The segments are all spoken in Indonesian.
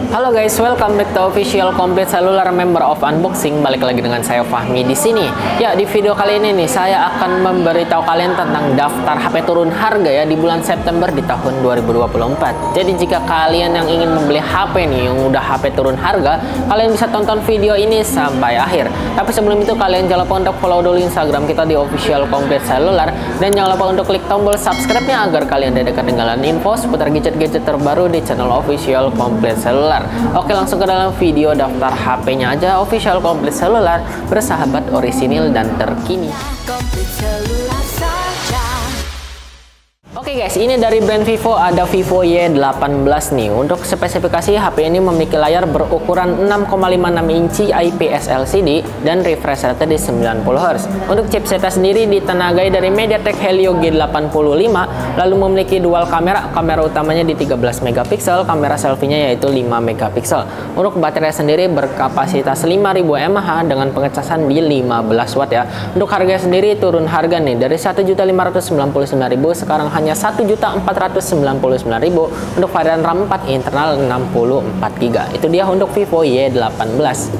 Halo guys, welcome back to official Complete Cellular member of unboxing. Balik lagi dengan saya Fahmi di sini. Ya, di video kali ini nih saya akan memberitahu kalian tentang daftar HP turun harga ya di bulan September di tahun 2024. Jadi jika kalian yang ingin membeli HP nih yang udah HP turun harga, kalian bisa tonton video ini sampai akhir. Tapi sebelum itu kalian jangan lupa untuk follow dulu Instagram kita di official Complete Cellular dan jangan lupa untuk klik tombol subscribe-nya agar kalian tidak ketinggalan info seputar gadget-gadget terbaru di channel official Complete Cellular. Oke, langsung ke dalam video daftar HP-nya aja. Official Complete Cellular, bersahabat, orisinil dan terkini. Oke guys, ini dari brand Vivo, ada Vivo Y18 nih. Untuk spesifikasi HP ini memiliki layar berukuran 6,56 inci IPS LCD dan refresh rate di 90 Hz. Untuk chipsetnya sendiri ditenagai dari MediaTek Helio G85, lalu memiliki dual kamera. Kamera utamanya di 13 megapiksel, kamera selfie-nya yaitu 5 megapiksel. Untuk baterai sendiri berkapasitas 5000 mAh dengan pengecasan di 15 watt ya. Untuk harga sendiri turun harga nih dari 1.599.000 sekarang hanya 1.499.000 untuk varian RAM 4 internal 64GB. Itu dia untuk Vivo Y18.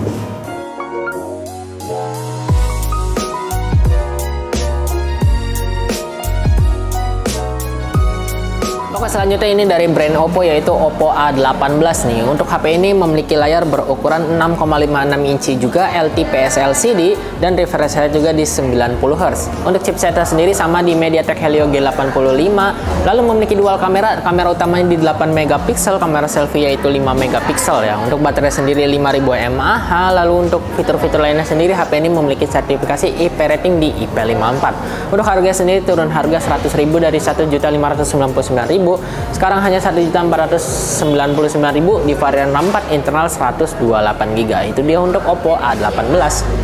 Oke, selanjutnya ini dari brand Oppo yaitu Oppo A18 nih. Untuk HP ini memiliki layar berukuran 6,56 inci juga, LTPS LCD dan refresh rate juga di 90 Hz. Untuk chipsetnya sendiri sama di MediaTek Helio G85, lalu memiliki dual kamera. Kamera utamanya di 8 megapiksel, kamera selfie yaitu 5 megapiksel ya. Untuk baterai sendiri 5000 mAh, lalu untuk fitur-fitur lainnya sendiri HP ini memiliki sertifikasi IP rating di IP54. Untuk harga sendiri turun harga 100.000 dari 1.599.000 sekarang hanya 1.499.000 di varian RAM 4 internal 128GB. Itu dia untuk Oppo A18.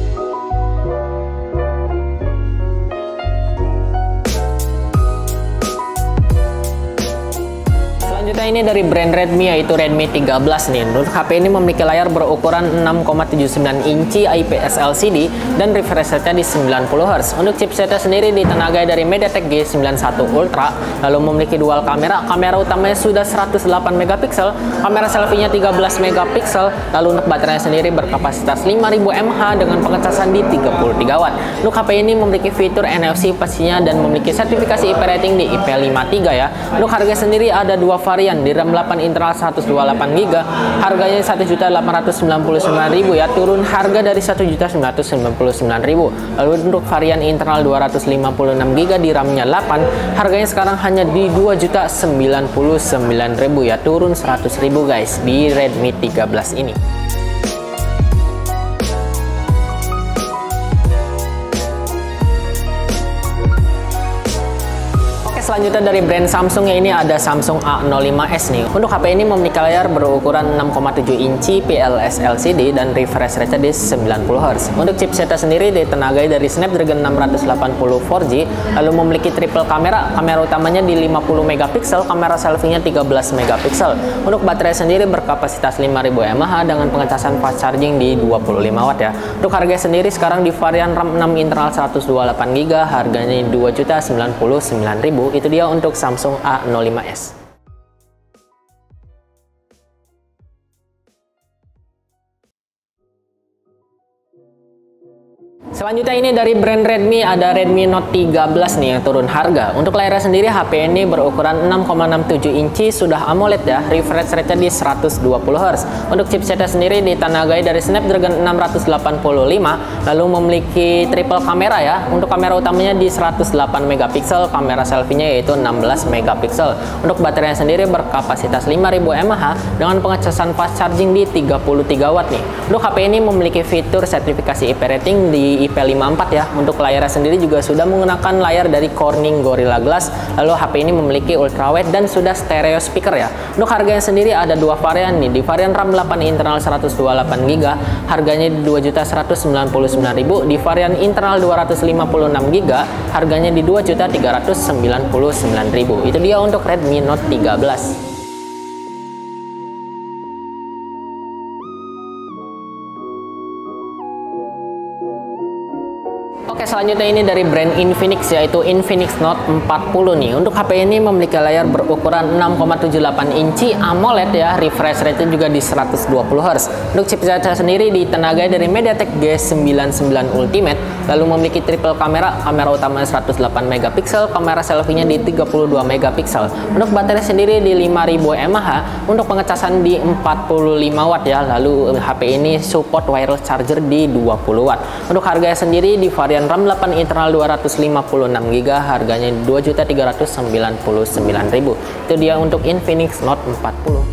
Selanjutnya ini dari brand Redmi yaitu Redmi 13 nih. Untuk HP ini memiliki layar berukuran 6,79 inci IPS LCD dan refresh rate-nya di 90 Hz. Untuk chipsetnya sendiri ditenagai dari MediaTek G91 Ultra, lalu memiliki dual kamera. Kamera utamanya sudah 108 megapiksel, kamera selfie-nya 13 megapiksel, lalu untuk baterainya sendiri berkapasitas 5000 mAh dengan pengecasan di 33 watt. Untuk HP ini memiliki fitur NFC pastinya dan memiliki sertifikasi IP rating di IP53 ya. Untuk harga sendiri ada dua varian, di RAM 8 internal 128GB, harganya 1.899.000 ya, turun harga dari 1.999.000. Lalu untuk varian internal 256GB di RAM-nya 8, harganya sekarang hanya di 2.099.000 ya, turun 100.000 guys di Redmi 13 ini. Selanjutnya dari brand Samsung ya, ini ada Samsung A05s nih. Untuk HP ini memiliki layar berukuran 6,7 inci PLS LCD dan refresh rate di 90 Hz. Untuk chipsetnya sendiri ditenagai dari Snapdragon 680 4G, lalu memiliki triple kamera. Kamera utamanya di 50 megapiksel, kamera selfie-nya 13 megapiksel. Untuk baterai sendiri berkapasitas 5000 mAh dengan pengecasan fast charging di 25 watt ya. Untuk harga sendiri sekarang di varian RAM 6 internal 128GB, harganya 2.099.000. Itu dia untuk Samsung A05s. Selanjutnya ini dari brand Redmi, ada Redmi Note 13 nih yang turun harga. Untuk layarnya sendiri HP ini berukuran 6,67 inci, sudah AMOLED ya, refresh rate-nya di 120 Hz. Untuk chipsetnya sendiri ditenagai dari Snapdragon 685, lalu memiliki triple kamera ya. Untuk kamera utamanya di 108 megapiksel, kamera selfie-nya yaitu 16 megapiksel. Untuk baterainya sendiri berkapasitas 5000 mAh dengan pengecasan fast charging di 33 watt nih. Untuk HP ini memiliki fitur sertifikasi IP rating di IP54 ya. Untuk layarnya sendiri juga sudah menggunakan layar dari Corning Gorilla Glass. Lalu HP ini memiliki ultrawide dan sudah stereo speaker ya. Untuk harganya sendiri ada dua varian nih. Di varian RAM 8 internal 128GB, harganya di 2.199.000. Di varian internal 256GB, harganya di 2.399.000. Itu dia untuk Redmi Note 13. Oke, selanjutnya ini dari brand Infinix, yaitu Infinix Note 40 nih. Untuk HP ini memiliki layar berukuran 6,78 inci AMOLED ya, refresh rate juga di 120 Hz. Untuk chipsetnya sendiri ditenagai dari MediaTek G99 Ultimate, lalu memiliki triple kamera utama 108 megapiksel, kamera selfie-nya di 32 megapiksel. Untuk baterai sendiri di 5000 mAh, untuk pengecasan di 45 watt ya. Lalu HP ini support wireless charger di 20 watt. Untuk harganya sendiri di varian RAM 8 internal 256GB, harganya 2.399.000. Itu dia untuk Infinix Note 40.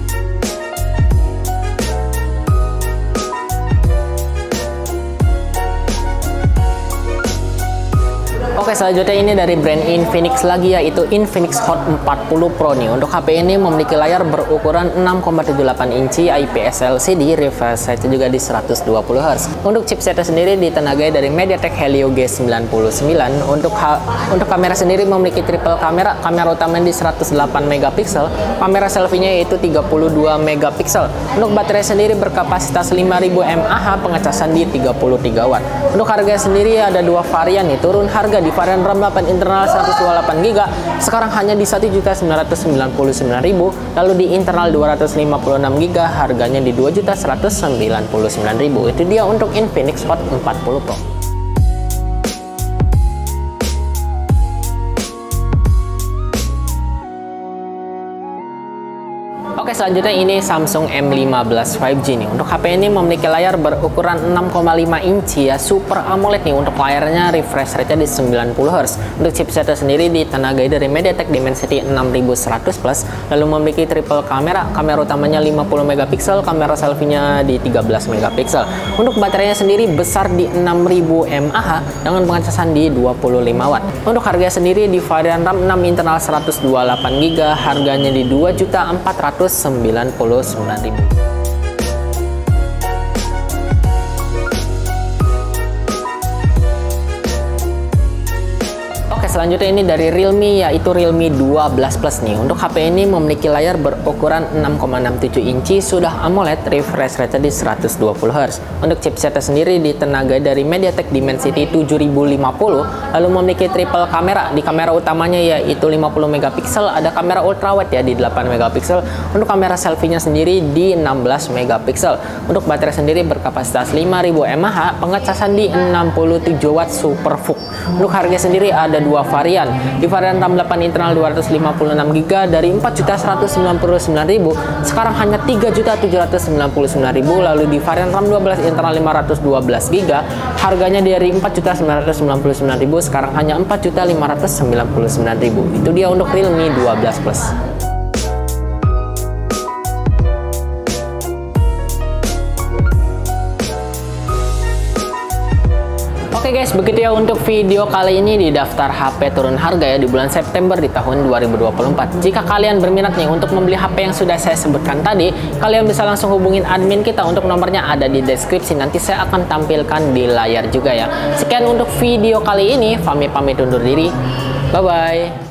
Oke, selanjutnya ini dari brand Infinix lagi, yaitu Infinix Hot 40 Pro nih. Untuk HP ini memiliki layar berukuran 6,78 inci IPS LCD, refresh rate juga di 120 Hz. Untuk chipsetnya sendiri ditenagai dari MediaTek Helio G99. Untuk kamera sendiri memiliki triple kamera utama di 108 megapiksel, kamera selfie-nya yaitu 32 megapiksel. Untuk baterai sendiri berkapasitas 5000 mAh, pengecasan di 33 watt. Untuk harga sendiri ada dua varian nih, turun harga di varian RAM 8 internal 128GB sekarang hanya di 1.999.000, lalu di internal 256GB harganya di 2.199.000. Itu dia untuk Infinix Hot 40 Pro. Oke, selanjutnya ini Samsung M15 5G nih. Untuk HP ini memiliki layar berukuran 6,5 inci ya, Super AMOLED nih. Untuk layarnya refresh rate-nya di 90 Hz. Untuk chipsetnya sendiri ditenagai dari MediaTek Dimensity 6100 Plus, lalu memiliki triple kamera utamanya 50 megapiksel, kamera selfie-nya di 13 megapiksel. Untuk baterainya sendiri besar di 6000 mAh dengan pengecasan di 25 watt. Untuk harga sendiri di varian RAM 6 internal 128GB, harganya di 2.499.000. Selanjutnya ini dari Realme, yaitu Realme 12 Plus nih. Untuk HP ini memiliki layar berukuran 6,67 inci, sudah AMOLED, refresh rate di 120 Hz. Untuk chipsetnya sendiri ditenagai dari MediaTek Dimensity 7050, lalu memiliki triple kamera. Di kamera utamanya yaitu 50 megapiksel, ada kamera ultrawide ya di 8 megapiksel. Untuk kamera selfie-nya sendiri di 16 megapiksel. Untuk baterai sendiri berkapasitas 5000 mAh, pengecasan di 67 watt Super VOOC. Untuk harga sendiri ada dua varian. Di varian RAM 8 internal 256GB dari 4.199.000 sekarang hanya 3.799.000. Lalu di varian RAM 12 internal 512GB harganya dari 4.999.000 sekarang hanya 4.599.000. Itu dia untuk Realme 12 Plus. Oke guys, begitu ya untuk video kali ini di daftar HP turun harga ya di bulan September di tahun 2024. Jika kalian berminat nih untuk membeli HP yang sudah saya sebutkan tadi, kalian bisa langsung hubungin admin kita, untuk nomornya ada di deskripsi. Nanti saya akan tampilkan di layar juga ya. Sekian untuk video kali ini, Fahmi pamit undur diri. Bye-bye.